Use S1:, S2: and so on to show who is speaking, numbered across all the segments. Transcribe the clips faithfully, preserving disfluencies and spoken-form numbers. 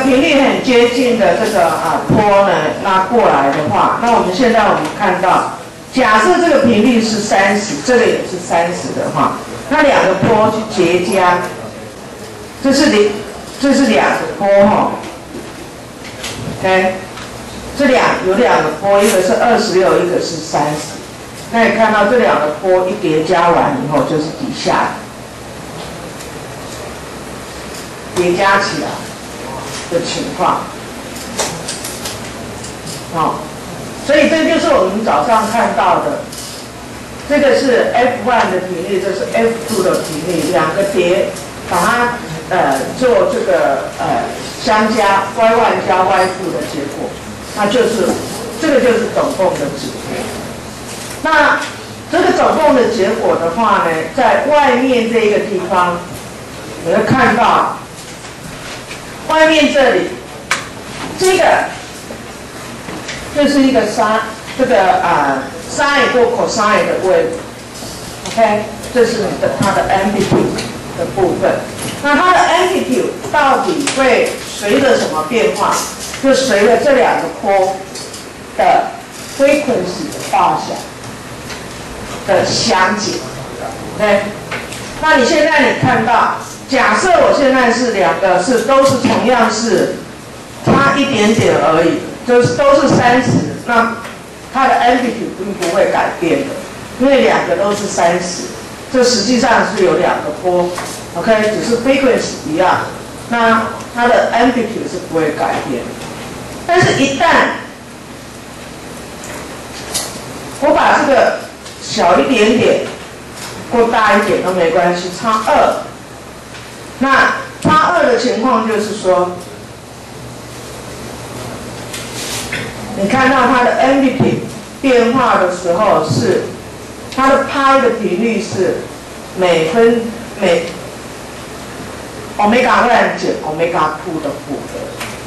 S1: 频率很接近的这个啊波呢拉过来的话，那我们现在我们看到，假设这个频率是三十，这个也是三十的话，那两个波去结痂，这是两，这是两个波哈 ，OK， 这两有两个波，一个是二十六，一个是三十。那你看到这两个波一叠加完以后，就是底下叠加起来的情况，好、哦，所以这就是我们早上看到的，这个是 F 一 的频率，这是 F 二 的频率，两个叠，把它呃做这个呃相加 Y 一 加 Y 二 的结果，那就是这个就是总共的值。那这个总共的结果的话呢，在外面这一个地方，你会看到。外面这里，这个就是一个 sin 这个啊 sin 或 cosine 的 wave，OK， 这是你的它的 amplitude 的部分。那它的 amplitude 到底会随着什么变化？就随着这两个波的 frequency 的大小的相减 ，OK。那你现在你看到。假设我现在是两个是都是同样是差一点点而已，就是都是三十，那它的 amplitude 并不会改变的，因为两个都是三十，这实际上是有两个波 ，OK， 只是 frequency 一样，那它的 amplitude 是不会改变的。但是，一旦我把这个小一点点或大一点都没关系，差二。那差二的情况就是说，你看到它的 amplitude 变化的时候是，它的拍的频率是每分每 omega 一 减 omega 二的负的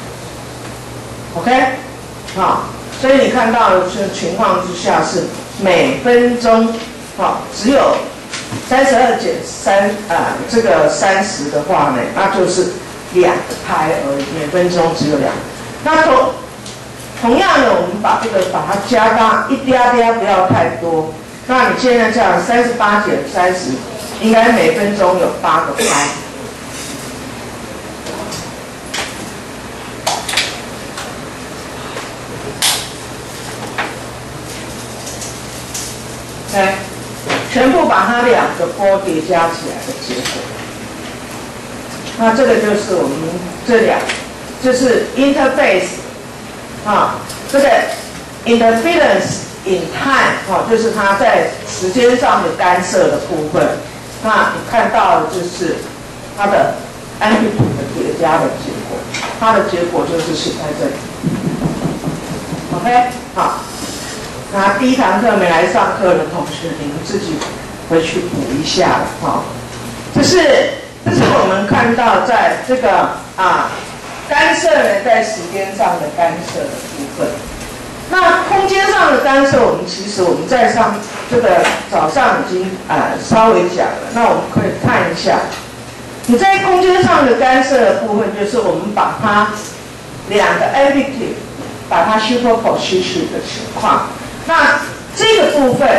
S1: ，OK， 好，所以你看到的这情况之下是每分钟，好，只有。三十二减三啊，这个三十的话呢，那就是两个拍而已，每分钟只有两个。那同同样的，我们把这个把它加大一嗲嗲，不要太多。那你现在这样三十八减三十，应该每分钟有八个拍。OK。全部把它两个波叠加起来的结果，那这个就是我们这两，这是 interface 啊，这个 interference in time 啊，就是它在时间上的干涉的部分。那你看到的就是它的 amplitude 的叠加的结果，它的结果就是写在这里。OK， 好。那第一堂课没来上课的同学，你们自己回去补一下哈、哦。这是这是我们看到在这个啊干涉呢，在时间上的干涉的部分。那空间上的干涉，我们其实我们在上这个早上已经啊稍微讲了。那我们可以看一下，你在空间上的干涉的部分，就是我们把它两个 amplitude 把它 superposition 的情况。那这个部分，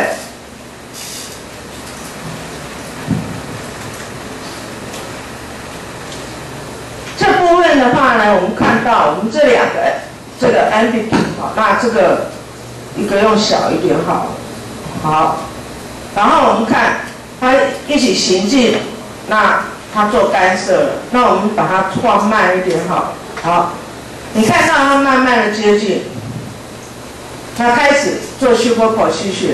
S1: 这部分的话呢，我们看到我们这两个这个 amplitude 好，那这个一个用小一点好，好，然后我们看它一起行进，那它做干涉了，那我们把它放慢一点好，好，你看到它慢慢的接近。它开始做 superposition，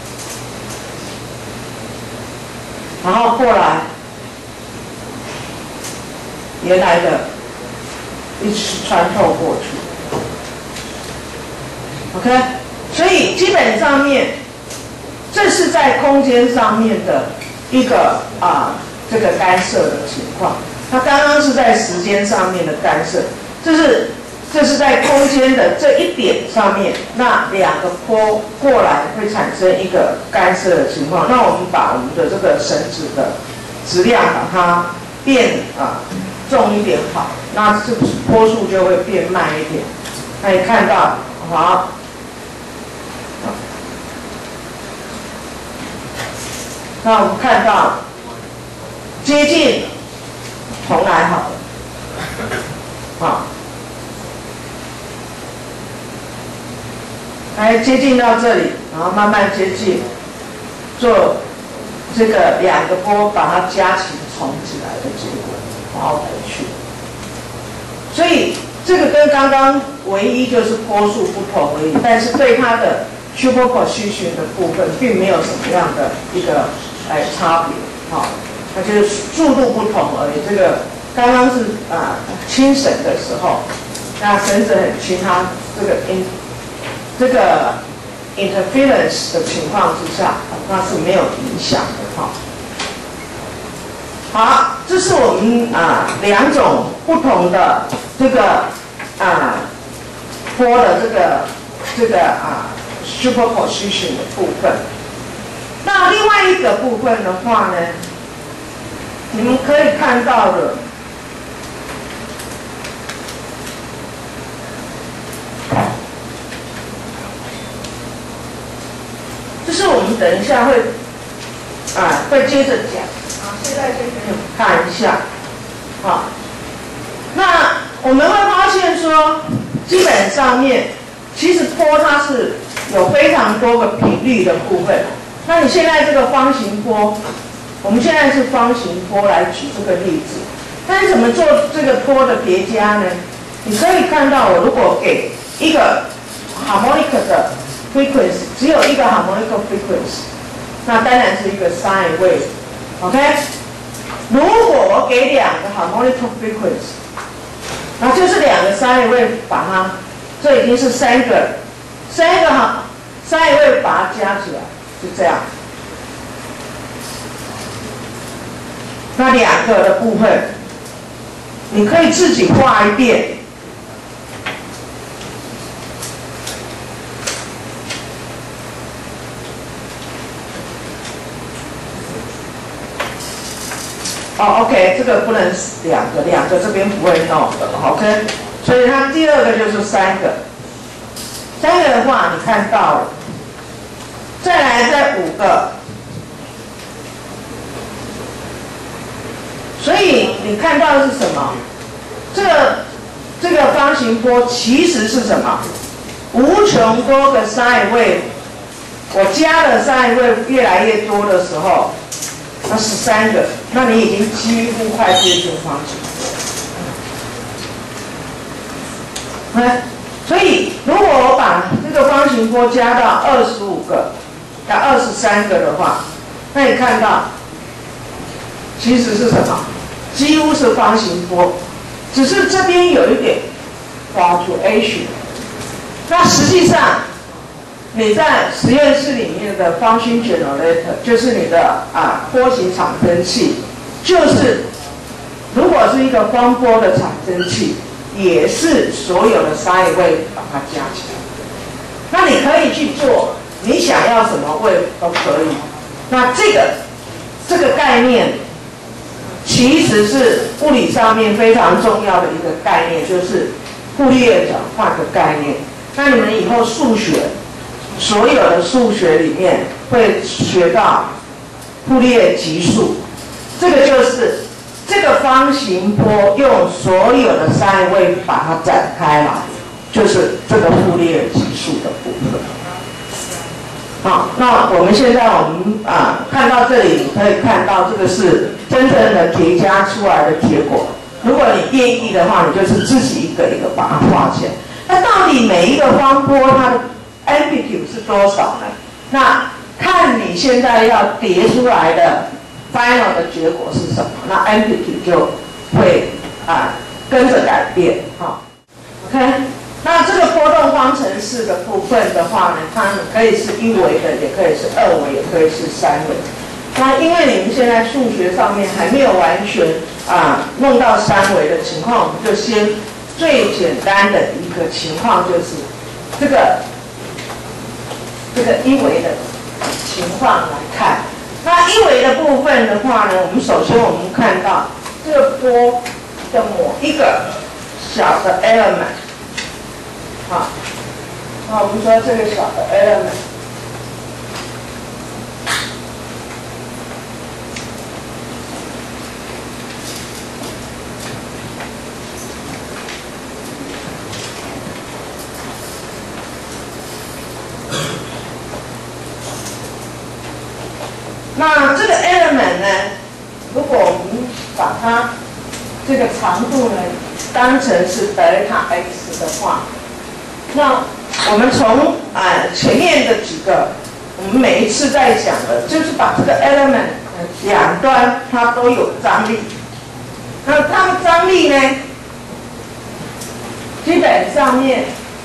S1: 然后过来，原来的一起穿透过去 ，OK， 所以基本上面，这是在空间上面的一个啊这个干涉的情况。它刚刚是在时间上面的干涉，这是。这是在空间的这一点上面，那两个波过来会产生一个干涉的情况。那我们把我们的这个绳子的质量把它变啊重一点好，那是不是波速就会变慢一点？那你看到好，那我们看到接近，重来好了，好，来接近到这里，然后慢慢接近，做这个两个波把它加起重起来的结果，然后回去。所以这个跟刚刚唯一就是波数不同而已，但是对它的 superposition 的部分并没有什么样的一个哎差别，好、哦，那就是速度不同而已。这个刚刚是啊轻绳的时候，那绳子很轻，它这个 in 这个 interference 的情况之下，那是没有影响的哈。好，这是我们啊两种不同的这个啊波的这个这个啊 superposition 的部分。那另外一个部分的话呢，你们可以看到的。就是我们等一下会啊会接着讲啊，现在先给你们看一下，好，那我们会发现说，基本上面其实波它是有非常多个频率的部分。那你现在这个方形波，我们现在是方形波来举这个例子，但是怎么做这个波的叠加呢？你可以看到，我如果给一个 harmonic 的 frequency 只有一个 harmonic frequency， 那当然是一个 sine wave，OK？ 如果我给两个 harmonic frequency， 那就是两个 sine wave 把它，这已经是三个，三个哈 sine wave 把它加起来，就这样。那两个的部分，你可以自己画一遍。哦 ，OK， 这个不能两个，两个这边不会弄的 ，OK， 所以它第二个就是三个，三个的话你看到了，再来再五个，所以你看到的是什么？这个这个方形波其实是什么？无穷多个 sine wave， 我加了 sine wave 越来越多的时候。那十三个，那你已经几乎快接近方形波。哎，所以如果我把这个方形波加到二十五个，到二十三个的话，那你看到，其实是什么？几乎是方形波，只是这边有一点 fluctuation。那实际上，你在实验室里面的 function generator 就是你的啊波形产生器，就是如果是一个方波的产生器，也是所有的 sine wave 把它加起来。那你可以去做，你想要什么 wave 都可以。那这个这个概念其实是物理上面非常重要的一个概念，就是傅立叶转换的概念。那你们以后数学。所有的数学里面会学到傅立叶级数，这个就是这个方形波用所有的 sine wave 把它展开来，就是这个傅立叶级数的部分。好，那我们现在我们啊看到这里，你可以看到这个是真正的叠加出来的结果。如果你愿意的话，你就是自己一个一个把它画起来。那到底每一个方波它的amplitude 是多少呢？那看你现在要叠出来的 final 的结果是什么，那 amplitude 就会啊跟着改变哈。OK， 那这个波动方程式的部分的话呢，它可以是一维的，也可以是二维，也可以是三维。那因为你们现在数学上面还没有完全啊弄到三维的情况，我们就先最简单的一个情况就是这个。这个一维的情况来看，那一维的部分的话呢，我们首先我们看到这个波的某一个小的 element， 好，那我们说这个小的 element， 那这个 element 呢，如果我们把它这个长度呢当成是德尔塔 x 的话，那我们从啊、呃、前面的几个，我们每一次在讲的，就是把这个 element 两端它都有张力，那它的张力呢，基本上面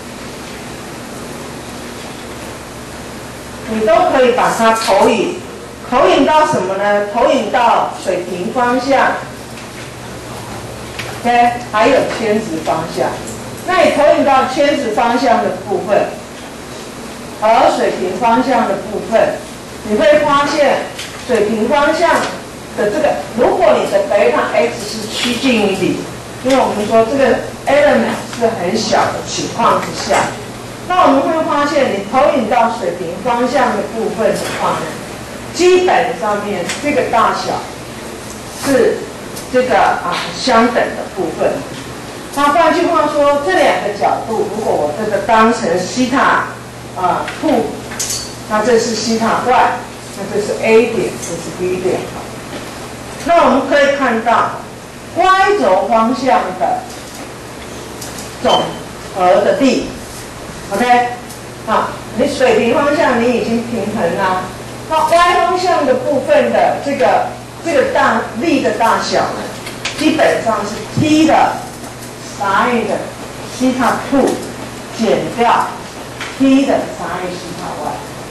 S1: 你都可以把它投影。投影到什么呢？投影到水平方向 ，OK， 还有偏值方向。那你投影到偏值方向的部分和水平方向的部分，你会发现水平方向的这个，如果你的贝塔 x 是趋近于零，因为我们说这个 element 是很小的情况之下，那我们会发现你投影到水平方向的部分的话呢，基本上面这个大小是这个啊相等的部分。那换句话说，这两个角度，如果我这个当成西塔啊 two， 那这是西塔 y， 那这是 A 点，这是 B 点。那我们可以看到 y 轴方向的总和的力 ，OK， 好，你水平方向你已经平衡啦。那 y 方向的部分的这个这个大力的大小呢，基本上是 t 的 sin 的西塔 two 减掉 t 的 sin 西塔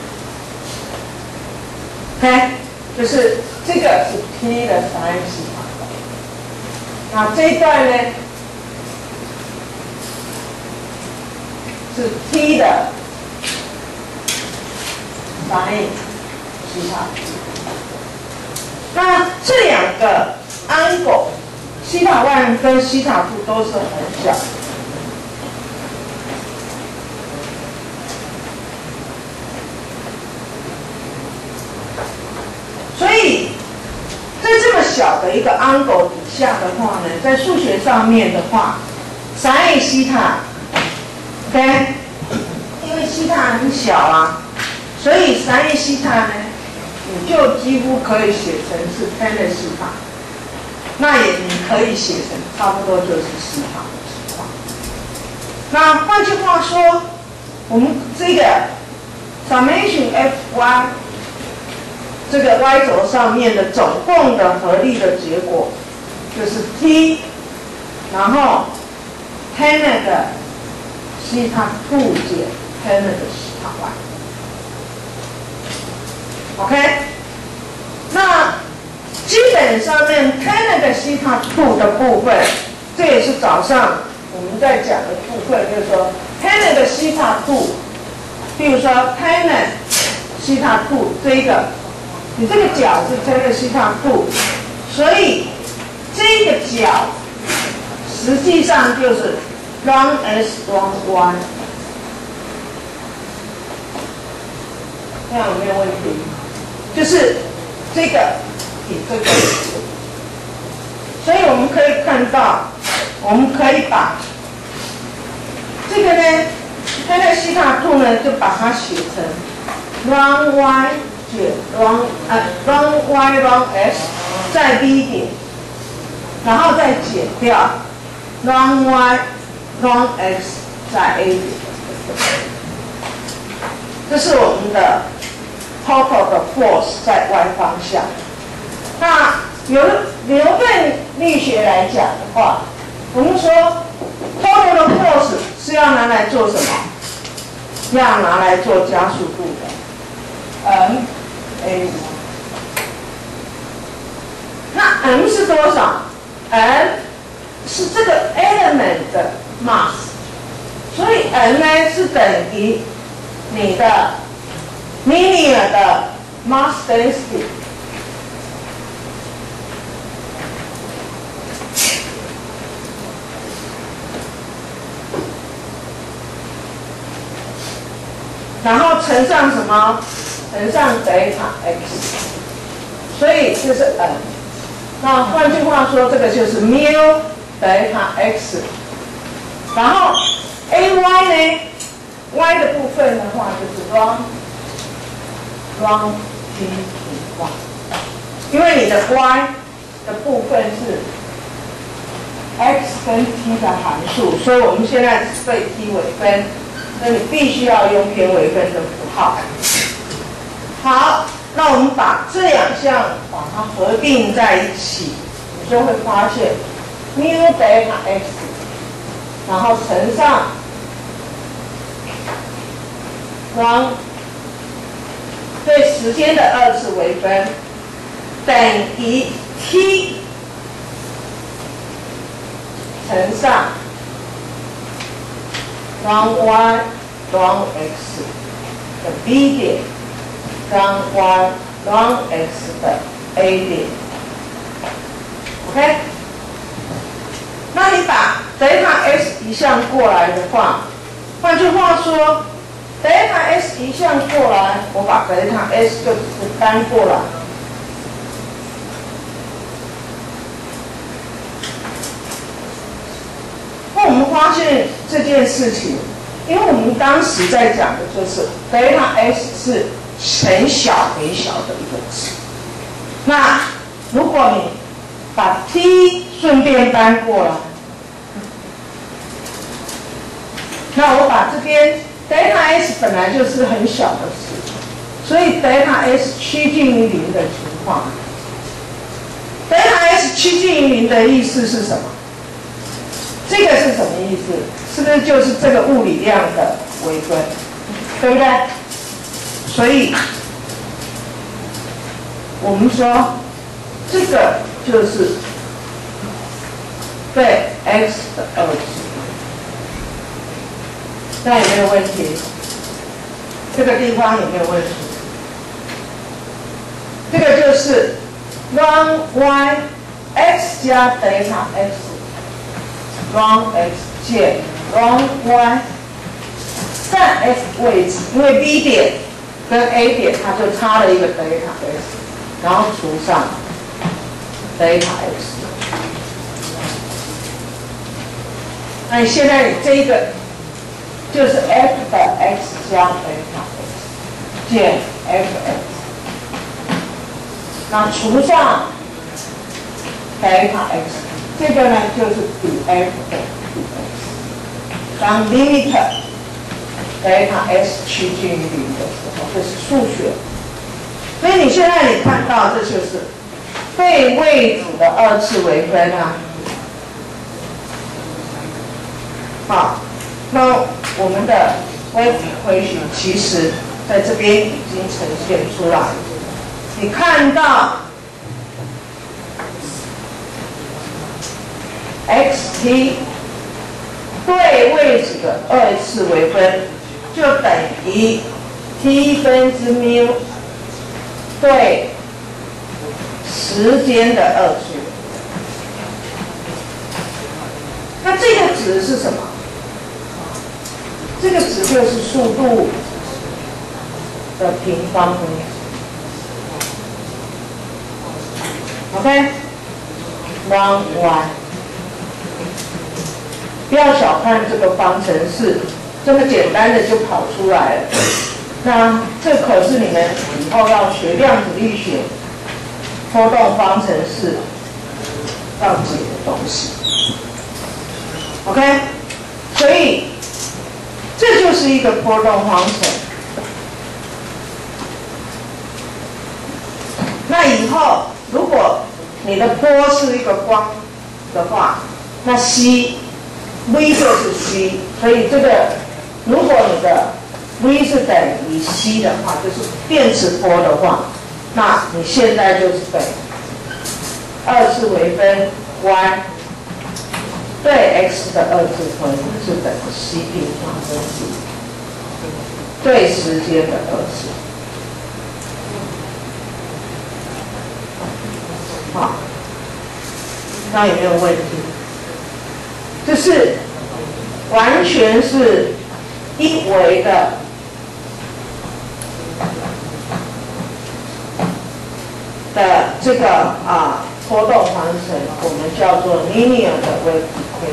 S1: y，OK， 就是这个是 t 的 sin 西塔 y。那这一段呢是 t 的 sin。西塔，那这两个 angle 西塔 one 跟西塔 two 都是很小，所以在这么小的一个 angle 底下的话呢，在数学上面的话 ，sin 西塔 ，OK， 因为西塔很小啊，所以 sin 西塔呢，你就几乎可以写成是 tan 的西塔，那也你可以写成差不多就是西塔的情况。那换句话说，我们这个 summation f(y) 这个 y 轴上面的总共的合力的结果就是 t， 然后 tan 的西塔 two 减 tan 的西塔 y。OK， 那基本上面 tan 的西塔 two 的部分，这也是早上我们在讲的部分，就是说 tan 的西塔 two， 比如说 tan 西塔 two 这一个，你这个角是 tan 西塔 two， 所以这个角实际上就是 ln s ln y， 这样有没有问题？就是这个比这个，所以我们可以看到，我们可以把这个呢 tan 西塔 two 呢，就把它写成 ln y 减 ln 呃 ln y ln s 在 B 点，然后再减掉 ln y ln x 在 A 点，这是我们的 total 的 force 在 y 方向。那由牛顿力学来讲的话，我们说 total 的 force 是要拿来做什么？要拿来做加速度的 m a。那 m 是多少 ？m 是这个 element 的 mass， 所以 m 呢是等于你的 linear 的 mass density。 然后乘上什么？乘上德塔 x， 所以就是 n。那换句话说，这个就是 mu 德塔 x。然后 ay 呢 ，y 的部分的话就是 ln ln t 平方，因为你的 y 的部分是 x 跟 t 的函数，所以我们现在只对 t 微分，所以你必须要用偏微分的符号。好，那我们把这两项把它合并在一起，你就会发现 mu 德塔 x， 然后乘上 ln 对时间的二次微分等于 t 乘上 ln y ln x 的 b 点ln y ln x 的 a 点 ，OK？ 那你把德塔 x 移项过来的话，换句话说，德塔 x 移项过来，我把德塔 x 就只是搬过来。那我们发现这件事情，因为我们当时在讲的就是德塔 x 是很小很小的一个值。那如果你把 t 顺便搬过来，那我把这边德塔 x 本来就是很小的值，所以德塔 x 趋近于零的情况，德塔 x 趋近于零的意思是什么？这个是什么意思？是不是就是这个物理量的微分，对不对？所以我们说这个就是对 x 的二次，那有没有问题？这个地方有没有问题？这个就是 ln y x 加德塔 x。ln x 减 ln y 占 f 位置，因为 b 点跟 a 点它就差了一个德塔 x， 然后除上德塔 x。那你现在你这一个就是 f 的 x 加德塔 x 减 f(x)， 那除上德塔 x。这个呢就是比 f 的比 x， 当 limit 德塔 x 趋近于零的时候，这是数学。所以你现在你看到这就是对位子的二次微分啊。好，那我们的微子回旋其实在这边已经呈现出来。你看到xt 对位子的二次微分就等于 t 分之 mu 对时间的二次。那这个值是什么？这个值就是速度的平方分子。OK，ln y。不要小看这个方程式，这么简单的就跑出来了。那这可是你们以后要学量子力学、波动方程式要解的东西。OK， 所以这就是一个波动方程。那以后如果你的波是一个光的话，那 c v 就是 c， 所以这个如果你的 v 是等于 c 的话，就是电磁波的话，那你现在就是等二次微分 y 对 x 的二次分是等于 c 平方分之对时间的二次。好，那有没有问题？这是完全是一维的的这个啊波动方程，我们叫做 linear 的 wave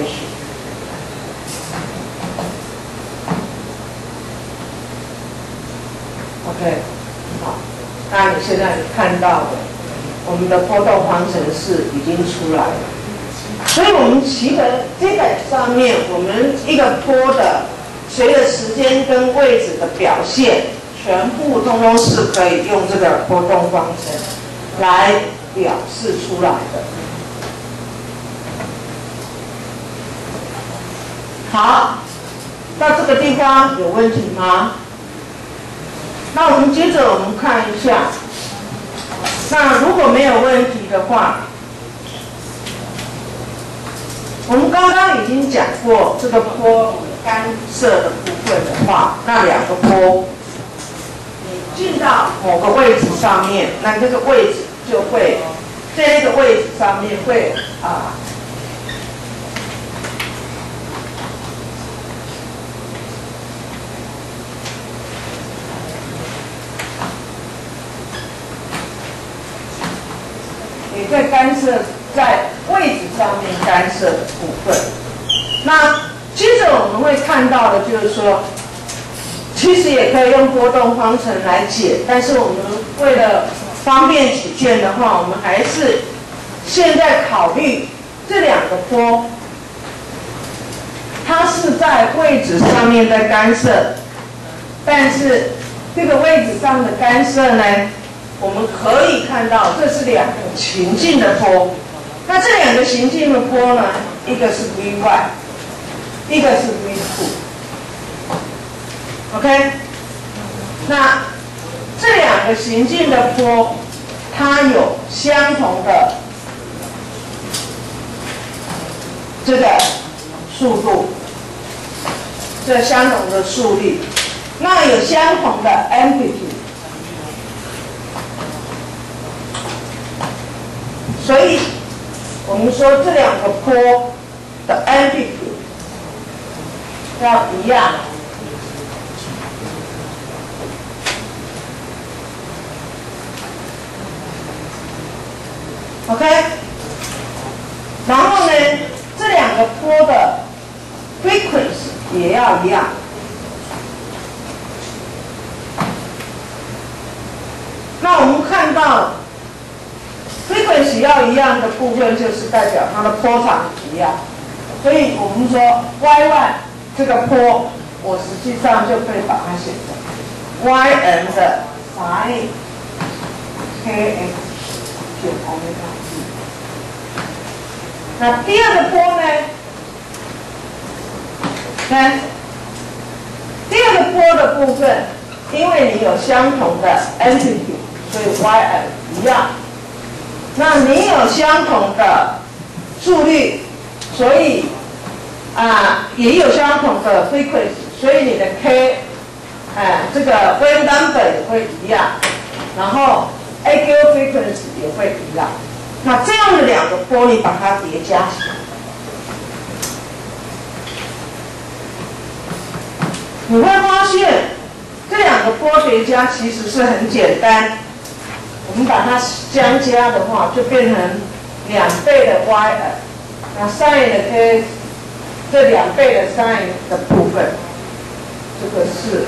S1: equation。OK， 好，那你现在看到的，我们的波动方程式已经出来了。所以，我们基本基本上面，我们一个波的随着时间跟位置的表现，全部通通是可以用这个波动方程来表示出来的。好，到这个地方有问题吗？那我们接着我们看一下，那如果没有问题的话，我们刚刚已经讲过这个波干涉的部分的话，那两个波你进到某个位置上面，那这个位置就会在那个位置上面会啊。也会干涉在位置上面干涉的部分。那接着我们会看到的就是说，其实也可以用波动方程来解，但是我们为了方便起见的话，我们还是现在考虑这两个波，它是在位置上面在干涉，但是这个位置上的干涉呢，我们可以看到，这是两个行进的波。那这两个行进的波呢，一个是 V 一， 一个是 V 二。OK， 那这两个行进的波，它有相同的这个速度，这相同的速率，那有相同的 amplitude。所以，我们说这两个波的 amplitude 要一样。OK， 然后呢，这两个波的 frequency 也要一样。那我们看到。frequency 要一样的部分，就是代表它的波长一样，所以我们说 Y 一 这个波，我实际上就可以把它写成 Y m 的 sin k x 减欧米伽 t。那第二个波呢？看，第二个波的部分，因为你有相同的 amplitude， 所以 Y m 一样。那你有相同的速率，所以啊也有相同的 frequency， 所以你的 k， 哎，这个 wave number 也会一样，然后 A Q frequency 也会一样。那这样的两个波，你把它叠加起来，你会发现这两个波叠加其实是很简单。我们把它相加的话，就变成两倍的 y m， 那 sin 的 k， 这两倍的 sin 的部分，这个是，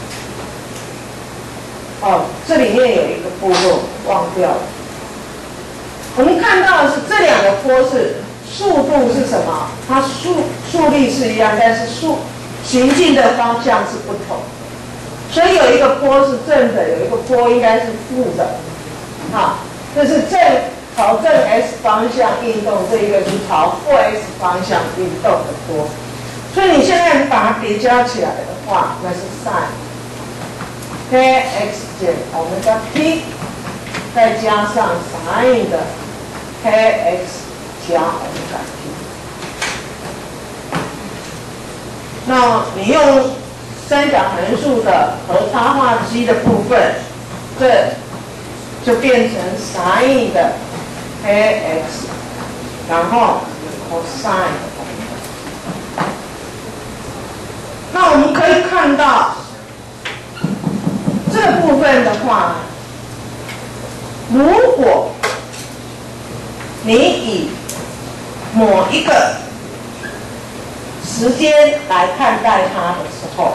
S1: 哦，这里面有一个步骤忘掉了。我们看到的是这两个波是速度是什么？它速速率是一样，但是速行进的方向是不同。所以有一个波是正的，有一个波应该是负的。啊，这是正朝正 x 方向运动，这一个是朝负 x 方向运动的波。所以你现在你把它叠加起来的话，那是 sin k x 减欧米伽 t， 再加上 sin 的 k x 加欧米伽 t。那你用三角函数的和差化积的部分，这就变成 sin 的 k x， 然后 cosine。那我们可以看到这个部分的话， 如果你以某一个时间来看待它的时候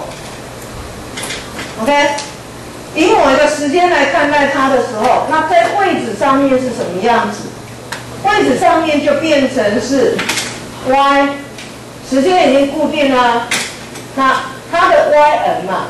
S1: ，OK， 以某一个时间来看待它的时候，那在位置上面是什么样子？位置上面就变成是 y， 时间已经固定了，那它的 yn 嘛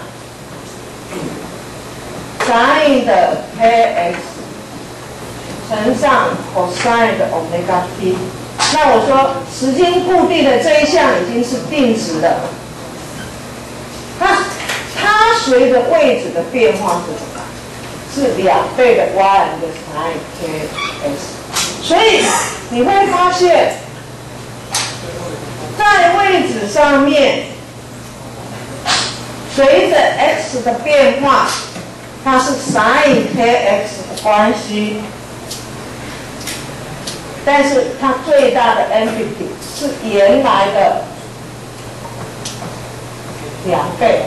S1: ，sin 的 kx 乘上 cosine 的 omega t。那我说时间固定的这一项已经是定值的，它它随着位置的变化是什么？是两倍的 yn 的 sin kx。所以你会发现，在位置上面，随着 x 的变化，它是 sin kx 的关系。但是它最大的 amplitude 是原来的两倍，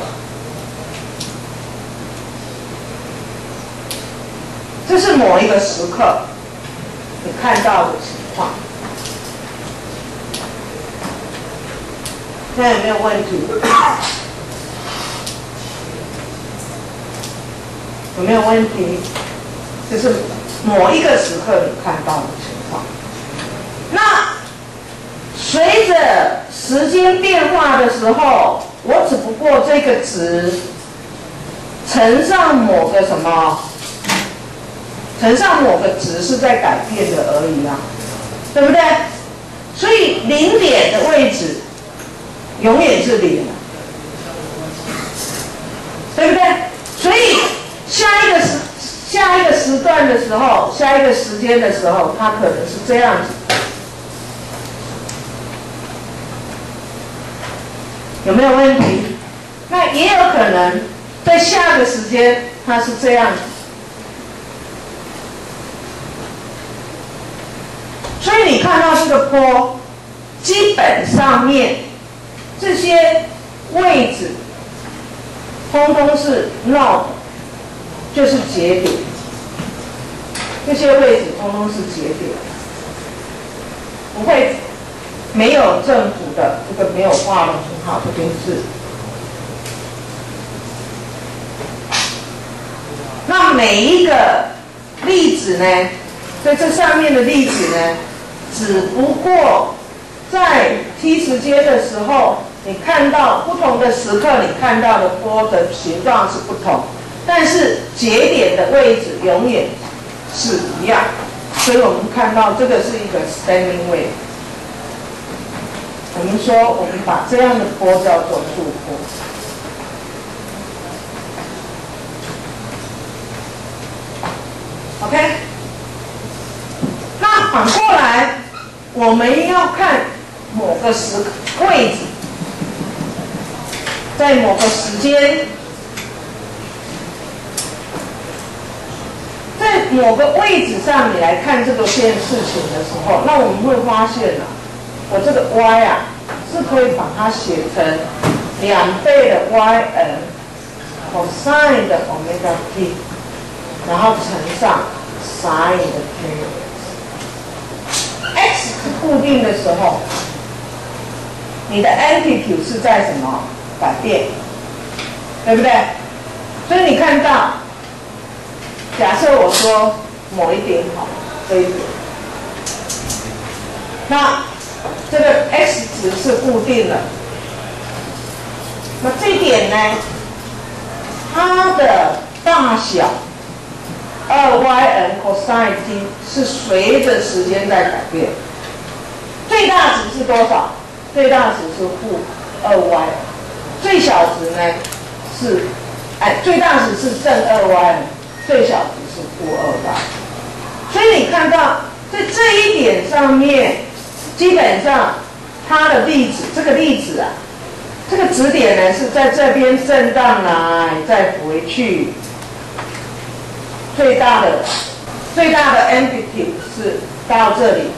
S1: 这是某一个时刻你看到的情况。现在有没有问题？有没有问题？这是某一个时刻你看到的情况。那随着时间变化的时候，我只不过这个值乘上某个什么，乘上某个值是在改变的而已啊，对不对？所以零点的位置永远是零，对不对？所以下一个时下一个时段的时候，下一个时间的时候，它可能是这样子。有没有问题？那也有可能在下个时间它是这样子。所以你看到这个波，基本上面这些位置通通是 node， 就是节点。这些位置通通是节点，不会。没有政府的这个没有画的很好，这边是。那每一个粒子呢，在这上面的粒子呢，只不过在 t 时间的时候，你看到不同的时刻，你看到的波的形状是不同，但是节点的位置永远是一样。所以我们看到这个是一个 standing wave。我们说，我们把这样的波叫做驻波。OK， 那反过来，我们要看某个时位置，在某个时间，在某个位置上，你来看这个件事情的时候，那我们会发现啊。我这个 y 啊，是可以把它写成两倍的 yn cosine 的 omega t， 然后乘上 sin 的 kx。x 是固定的时候，你的 amplitude 是在什么改变，对不对？所以你看到，假设我说某一点好，这一点，那这个 x 值是固定的，那这一点呢，它的大小二 yn cosine t 是随着时间在改变。最大值是多少？最大值是负二 y， 最小值呢是，哎，最大值是正二 y， 最小值是负二 y。所以你看到在这一点上面，基本上它的粒子，这个粒子啊，这个质点呢是在这边震荡来再回去，最大的最大的 amplitude 是到这里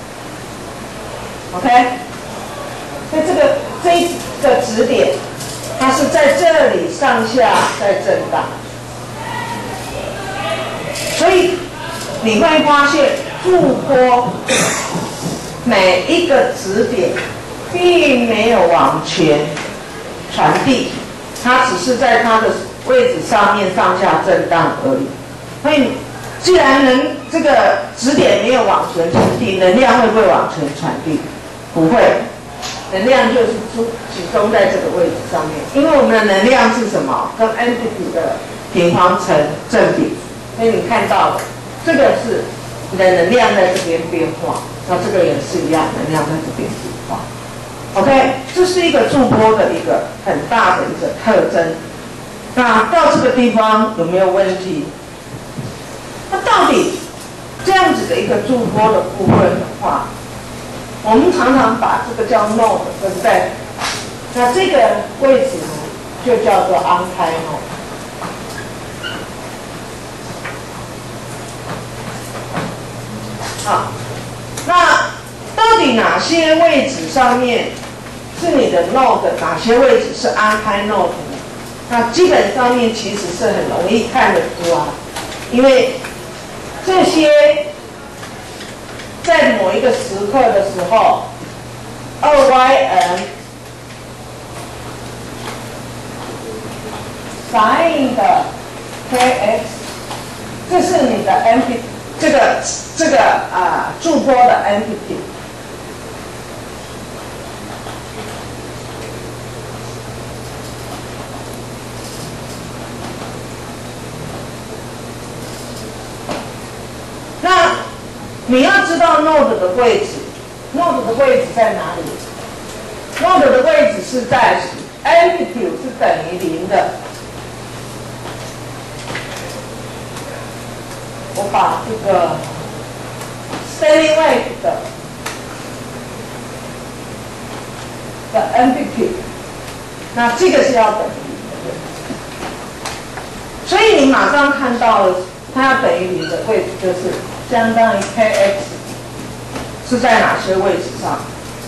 S1: ，OK？ 所以这个这一个质点，它是在这里上下在震荡，所以你会发现驻波每一个指点并没有往前传递，它只是在它的位置上面上下震荡而已。所以，既然能这个指点没有往前传递，能量会不会往前传递？不会，能量就是集中在这个位置上面。因为我们的能量是什么？跟 entity 的平方成正比。所以你看到的这个是你的能量在这边变化，那这个也是一样，能量在这边变化。OK， 这是一个驻波的一个很大的一个特征。那到这个地方有没有问题？那到底这样子的一个驻波的部分的话，我们常常把这个叫 node， 对不对？那这个位置呢，就叫做 untied node。好，那到底哪些位置上面是你的 node， 哪些位置是 untied node 呢？那基本上面其实是很容易看得出来，因为这些在某一个时刻的时候，二 Y N sin 的 K X， 这是你的 entity， 这个这个啊驻波的 entity。那你要知道 node 的位置 ，node 的位置在哪里 ？node 的位置是在 amplitude 是等于零的。我把这个 standing wave 的的 amplitude， 那这个是要等于零的，所以你马上看到了。它要等于零的位置就是相当于 Kx 是在哪些位置上？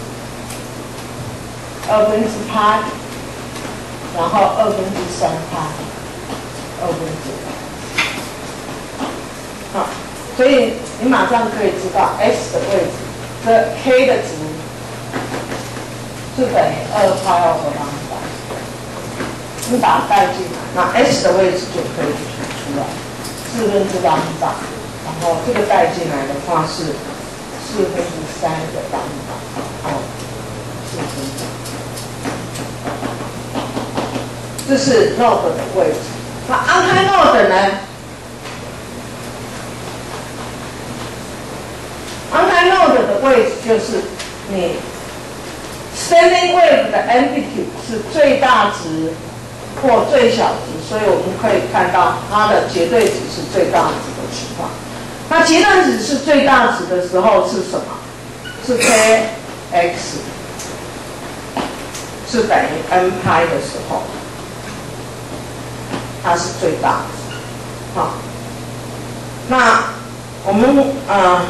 S1: 二分之派，然后二分之三派，二分之。好，所以你马上可以知道 x 的位置，这 k 的值是等于二派二和拉姆达。你把它带进来，那 x 的位置就可以取出来。四分之拉姆达，然后这个带进来的话是四分之三的拉姆达，哦，四分之，这是 node 的位置。那 untied node 呢 ？untied node 的位置就是你 standing wave 的 amplitude 是最大值或最小值，所以我们可以看到它的绝对值是最大值的情况。那绝对值是最大值的时候是什么？是 Kx 是等于 n 派的时候，它是最大值。好，那我们呃，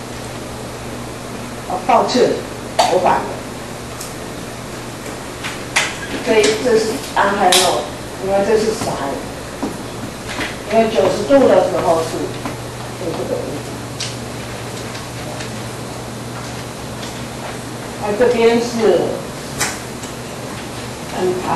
S1: 哦，抱歉，我反了。所以这是 untied node， 因为这是 sin， 因为九十度的时候是是这个位置。那这边是 n 派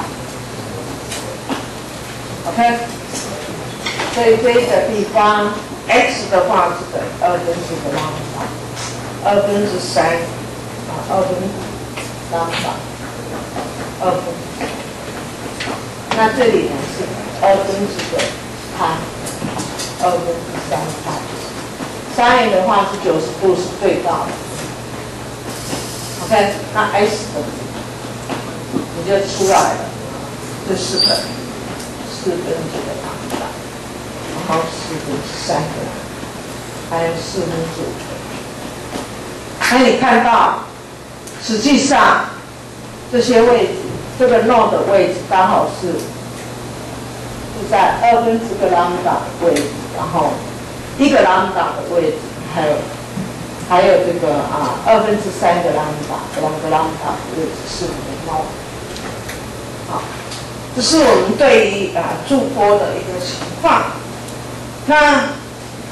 S1: ，OK。所以这个地方 x 的话是等于二分之的拉姆达，二分之三啊，二分拉姆达，二分。那这里呢是二分之的派，二分之三派。sin 的话是九十度是最大的。OK， 那 s 的你就出来了，这是等于四分之的拉姆达，然后四分之三的，还有四分之五的。那你看到，实际上这些位置。这个 node 的位置刚好是是在二分之个拉姆达的位置，然后一个拉姆达的位置，还有还有这个啊二分之三个拉姆达，两个拉姆达的位置是我们的 node。好，这是我们对于啊驻波的一个情况。那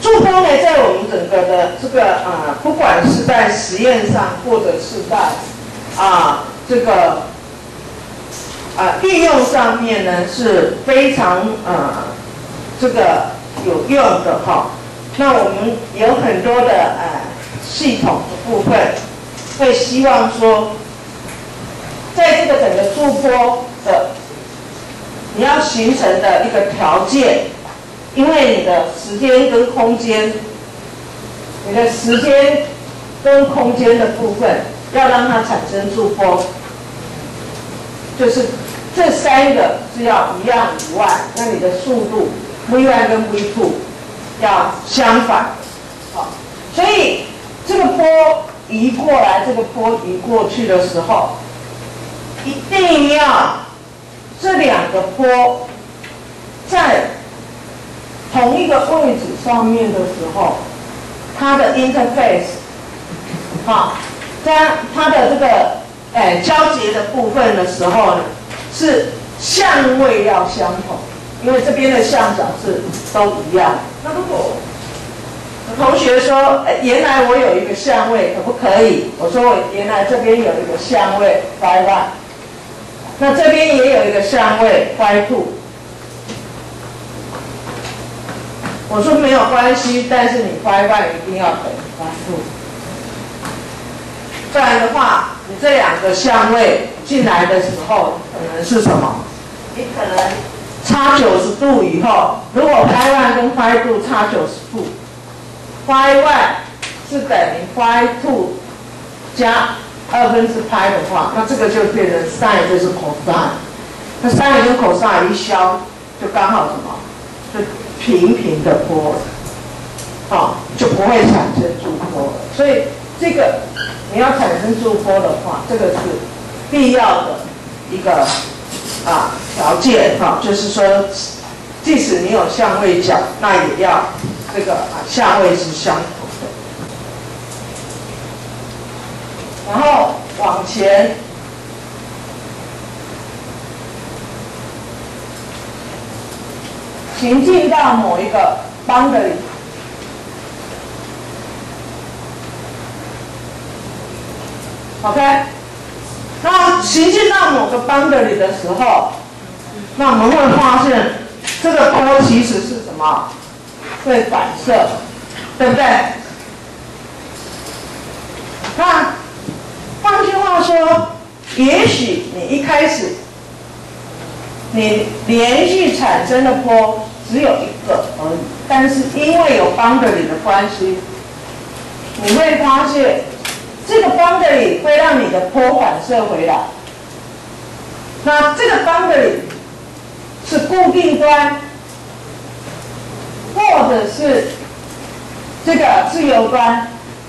S1: 驻波呢，在我们整个的这个啊、呃，不管是在实验上，或者是在啊、呃、这个啊、呃、运用上面呢，是非常呃这个有用的哈。那我们有很多的呃系统的部分，会希望说，在这个整个驻波的你要形成的一个条件。因为你的时间跟空间，你的时间跟空间的部分要让它产生驻波，就是这三个是要一样以外，那你的速度 V 一 跟 V 二 要相反，好，所以这个波移过来，这个波移过去的时候，一定要这两个波在同一个位置上面的时候，它的 interface， 好，在它的这个哎交接的部分的时候呢，是相位要相同，因为这边的相角是都一样。那如果同学说，哎，原来我有一个相位，可不可以？我说我原来这边有一个相位 phi one， 那这边也有一个相位 phi two。我说没有关系，但是你 phi one 一定要等于 phi two， 不然的话，你这两个相位进来的时候，可能是什么？你可能差九十度以后，如果 phi one 跟 phi two 差九十度 ，phi one 是等于 phi two 加二分之派的话，那这个就变成 sin 就是 cosine， 那 sin 跟 cosine 一消，就刚好什么？就平平的波，好、哦，就不会产生驻波了。所以这个你要产生驻波的话，这个是必要的一个啊条件哈、哦，就是说，即使你有相位角，那也要这个啊相位是相同的。然后往前。行进到某一个 boundary， OK， 那行进到某个 boundary 的时候，那我们会发现这个波其实是什么？会反射，对不对？那换句话说，也许你一开始你连续产生的波只有一个而已，但是因为有 boundary 的关系，你会发现这个 boundary 会让你的波反射回来。那这个 boundary 是固定端，或者是这个自由端，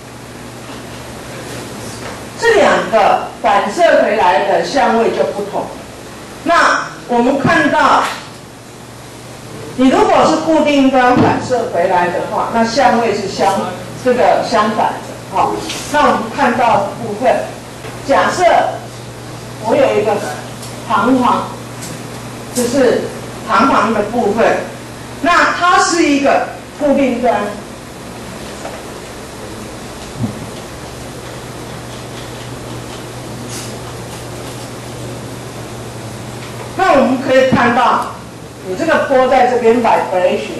S1: 这两个反射回来的相位就不同。那我们看到，你如果是固定端反射回来的话，那相位是相这个相反的。好，那我们看到部分，假设我有一个弹簧，就是弹簧的部分，那它是一个固定端。那我们可以看到，你这个波在这边 vibration，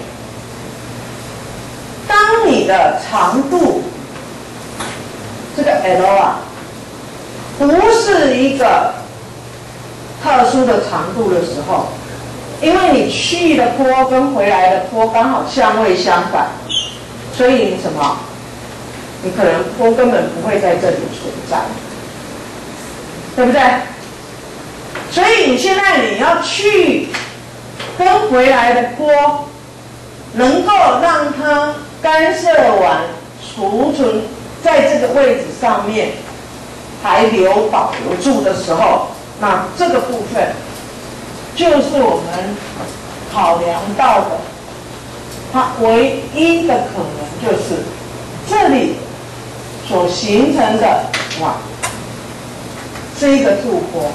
S1: 当你的长度这个 L 啊，不是一个特殊的长度的时候，因为你去的波跟回来的波刚好相位相反，所以你什么？你可能波根本不会在这里存在，对不对？所以你现在你要去跟回来的波，能够让它干涉完、储存在这个位置上面，还留保留住的时候，那这个部分就是我们考量到的，它唯一的可能就是这里所形成的哇，是一个驻波。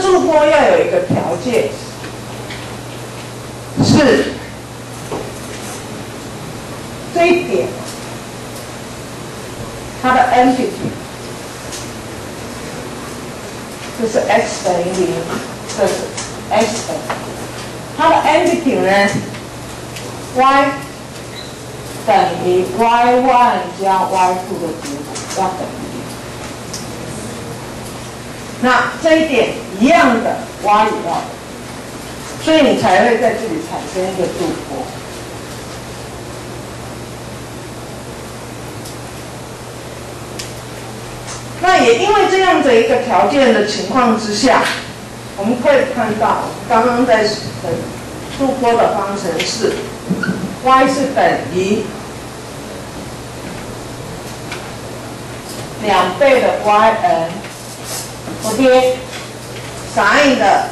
S1: 驻波要有一个条件，是这一点，它的 entity 就是 x 等于零，这是 x 等于，它的 entity 呢 y 等于 y one 加 y two 的结果要等于零。那这一点一样的 y 也要等，所以你才会在这里产生一个驻波。那也因为这样的一个条件的情况之下，我们可以看到刚刚在驻波的方程式 y 是等于两倍的 yn， 不对 ，sin 的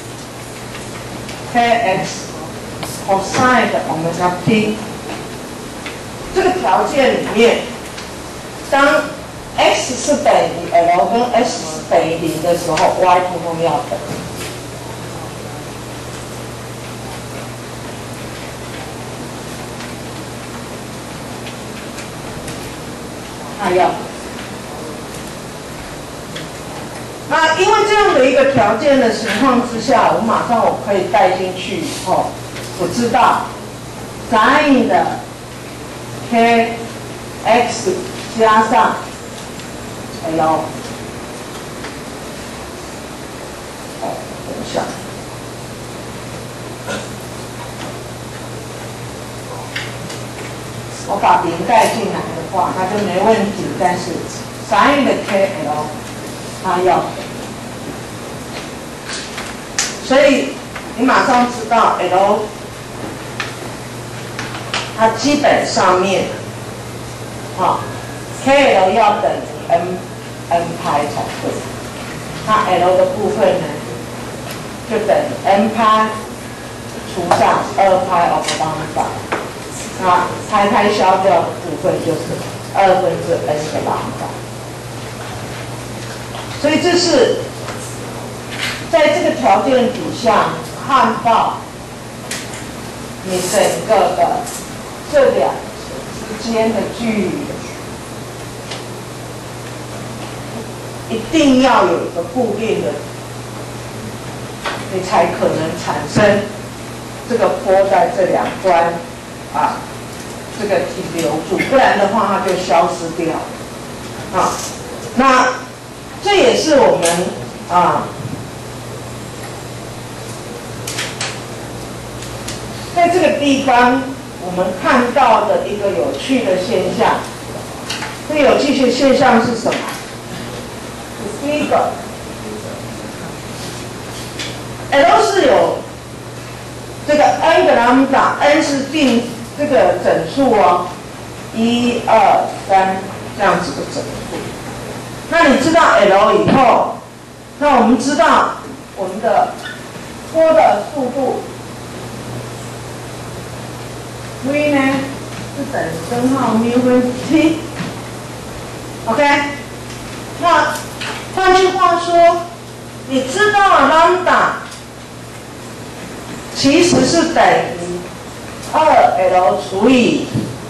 S1: kx cosine 的 omega t。这个条件里面，当 x 是等于 l 跟 x 是等于零的时候 ，y 通通要等。它要。那因为这样的一个条件的情况之下，我马上我可以带进去以后，我知道 sin 的 kx 加上 l， 哦，等一下，我把零带进来的话，那就没问题。但是 sin 的 kl 它要，所以你马上知道 l 它基本上面，啊 ，kl 要等于 n n 派才对。那 l 的部分呢，就等于 n 派除上二派 of lambda。那派派消掉的部分就是二分之 n 的 lambda。所以这是在这个条件底下看到你整个的这两者之间的距离，一定要有一个固定的，你才可能产生这个波在这两端啊，这个停留住，不然的话它就消失掉了啊。那这也是我们啊，在这个地方我们看到的一个有趣的现象。这个有趣的现象是什么？是第一个 ，L 是有这个 n 的 lambda，n 是定这个整数哦，一二三这样子的整数。那你知道 L 以后，那我们知道我们的波的速度 v 呢是等于根号 mu 分 t。OK， 那换句话说，你知道 lambda 其实是等于二 L 除以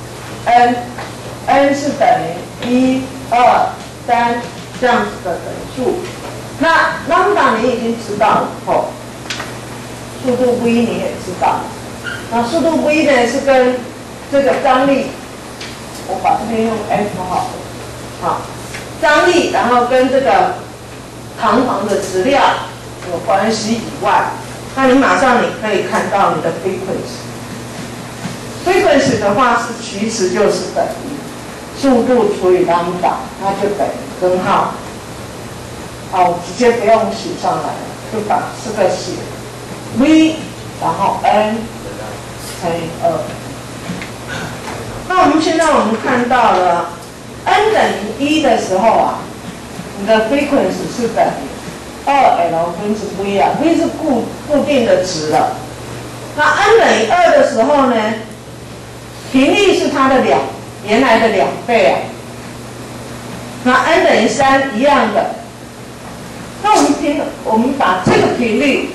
S1: n，n 是等于一二。三这样子的等数，那 lambda 你已经知道了后，速度 v 你也知道，那速度 v 呢是跟这个张力，我把这边用 F 好了，好，张力然后跟这个弹簧的质量有关系以外，那你马上你可以看到你的 frequency，frequency 的话是其实就是等于速度除以 lambda， 它就等于根号。好，我直接不用写上来了，就把这个写 v， 然后 n 乘以二。那我们现在我们看到了 n 等于一的时候啊，你的 frequency 是等于二 L 分之 v 啊 ，v 是固固定的值了。那 n 等于二的时候呢，频率是它的两。原来的两倍啊，那 n 等于三一样的，那我们们平我们把这个频率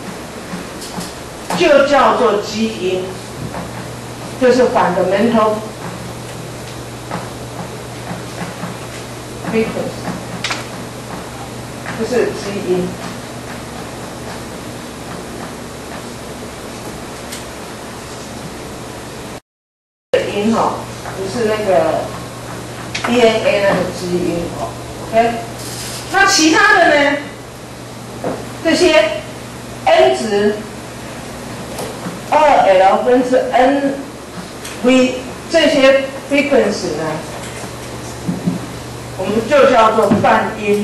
S1: 就叫做基因，就是 fundamental frequency， 就是基因。因哈，不是那个 D N A 那个基因哦 ，OK。那其他的呢？这些 n 值二 L 分之 n v 这些 frequency 呢，我们就叫做泛音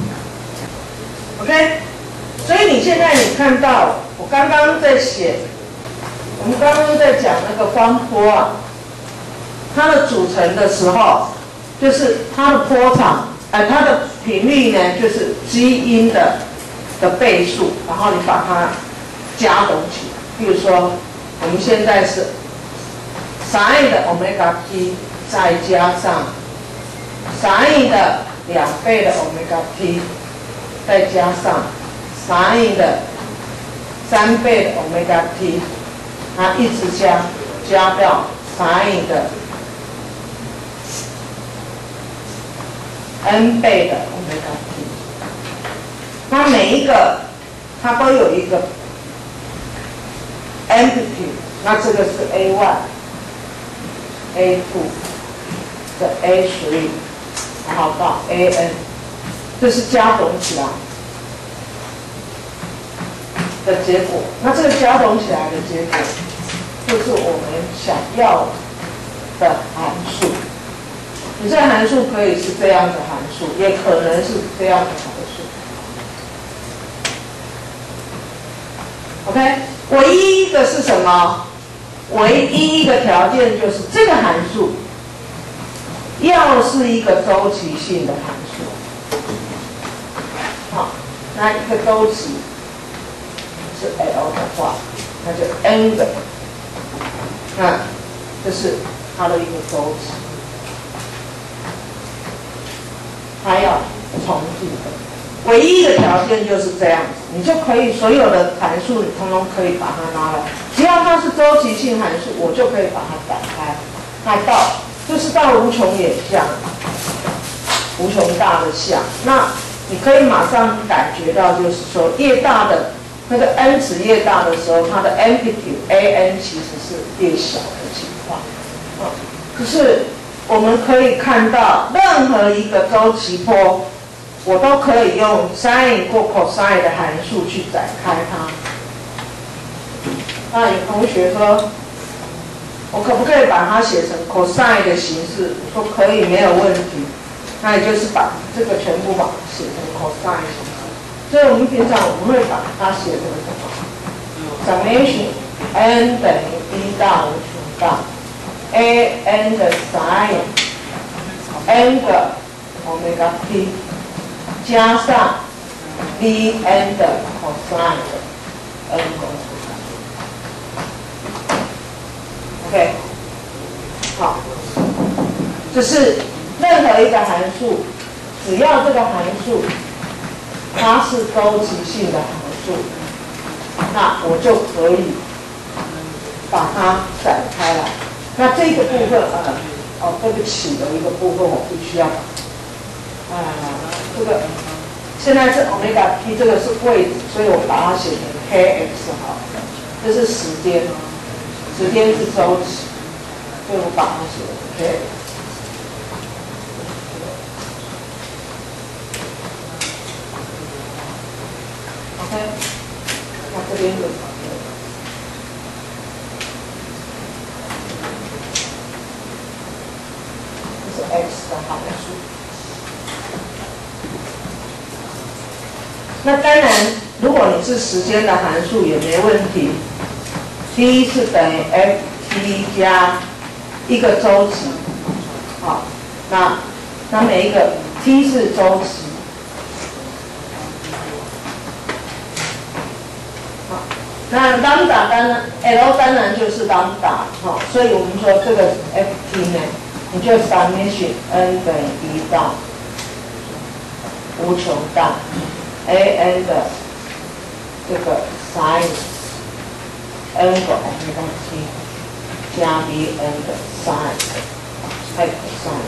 S1: ，OK。所以你现在你看到我刚刚在写，我们刚刚在讲那个光波啊。它的组成的时候，就是它的波长，呃，它的频率呢，就是基因的的倍数，然后你把它加总起来。比如说，我们现在是 sin 的 omega t 再加上 sin 的两倍的 omega t， 再加上 sin 的三倍的 omega t， 它一直加加到 sin 的n 倍的 omega t， 它每一个它都有一个 amplitude， 那这个是 A 一 A 二 的 A 三， 然后到 A n， 这是加总起来的结果。那这个加总起来的结果，就是我们想要的函数。你这个函数可以是这样的函数，也可能是这样的函数。OK， 唯一一个是什么？唯一一个条件就是这个函数要是一个周期性的函数。好，那一个周期是 L 的话，那就 n 个，那这是它的一个周期。还要重复的，唯一的条件就是这样子，你就可以所有的函数你通通可以把它拿来，只要它是周期性函数，我就可以把它展开，它到就是到无穷也像，无穷大的像。那你可以马上感觉到，就是说越大的那个 n 值越大的时候，它的 amplitude A n 其实是越小的情况，啊，就是。我们可以看到，任何一个周期波，我都可以用 sin 或 cosine 的函数去展开它。那有同学说，我可不可以把它写成 cosine 的形式？我说可以，没有问题。那也就是把这个全部把它写成 cosine 形式。所以我们平常我们会把它写成什么 ？summation n 等于一到无穷大。A n 的 sin n 个 omega t 加上 V n 的 cosine 的 n 公式。OK， 好，这是任何一个函数，只要这个函数它是周期性的函数，那我就可以把它展开来。那这个部分，呃，哦，对不起，有一个部分我必须要，啊、呃，这个现在是 omega t， 这个是位置，所以我把它写成 kx 好了，这是时间，时间是周期，所以我把它写成 kx。OK， 那这边就。x 的函数，那当然，如果你是时间的函数也没问题。t 是等于 ft 加一个周期，好，那那每一个 t 是周期，好，那 lambda 当然 L 当然就是 lambda， 好，所以我们说这个 ft 呢。你就 summation n 等于一到无穷大 a n 的这个 sin angle 没关系，加 b n 的 sin x sin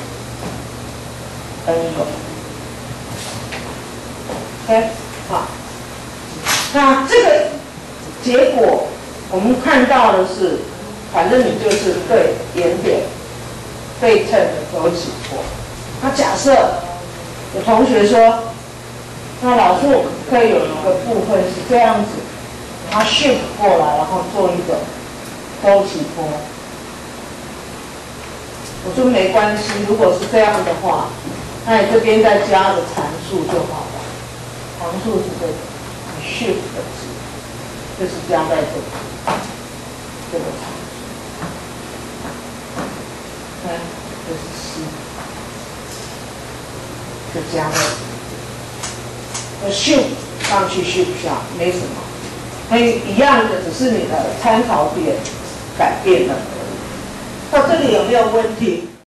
S1: angle。OK， 好，那这个结果我们看到的是，反正你就是对原点对称的周期波。那假设有同学说，那老师我可以有一个部分是这样子，它 shift 过来，然后做一个周期波。我说没关系，如果是这样的话，那你这边再加个函数就好了。函数是这个 shift 的值，就是加在这个这个函数。看，这是 c， 就加在这个。shift 上去 shift 下没什么，所以一样的，只是你的参考点改变了而已。到这里有没有问题？